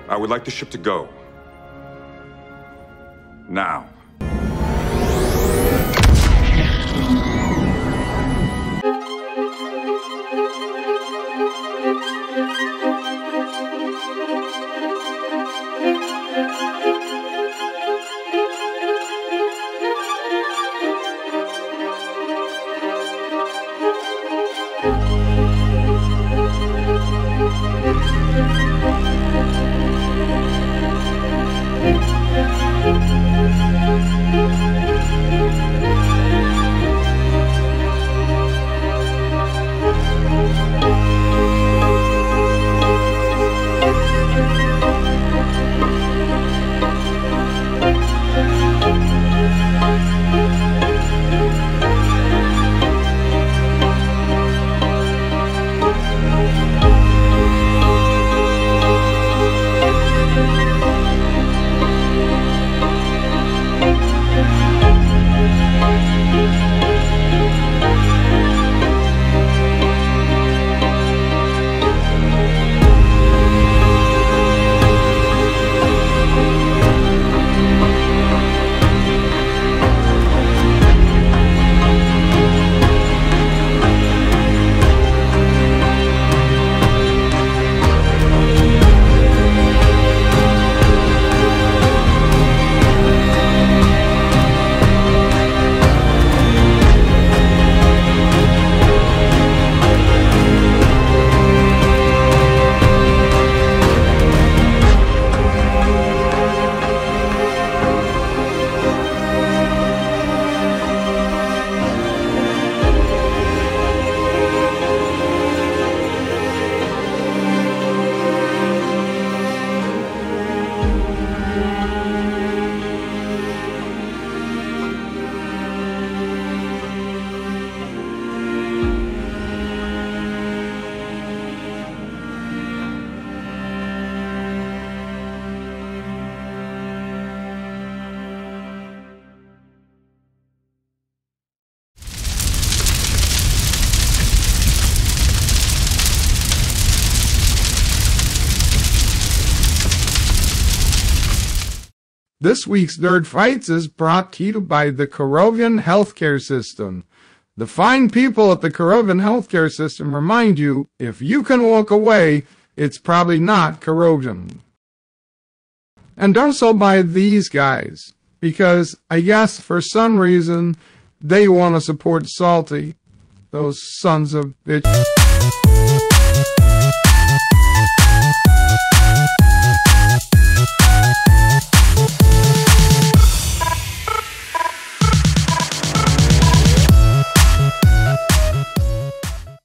I would like the ship to go. Now. This week's Nerd Fights is brought to you by the Crawford Healthcare System. The fine people at the Crawford Healthcare System remind you, if you can walk away, it's probably not corrosion. And also by these guys, because I guess for some reason they want to support Salty. Those sons of bitches.